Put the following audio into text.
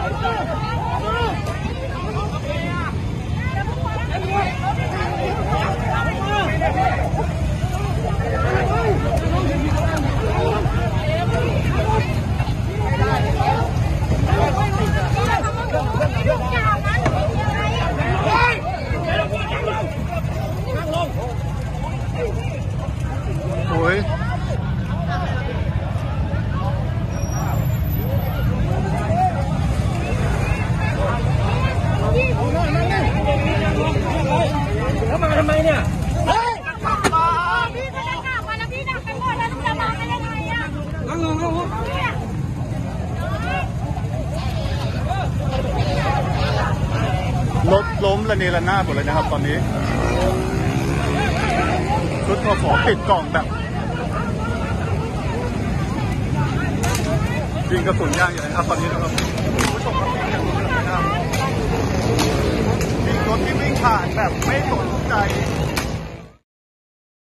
โอ้ยแล้วมาทำไมเนี่ยพี่ก็ได้ข่าวมาแล้วพี่ดักไปหมดแล้วลูกจะมาได้ยังไงอ่ะนั่งลงรถล้มระเนระนาดหมดเลยนะครับตอนนี้ชุดพอปิดกล่องแบบยิงกระสุนยางอยู่นะครับตอนนี้นะครับผู้ชมครับมีรถที่วิ่งผ่านแบบไม่สนใจ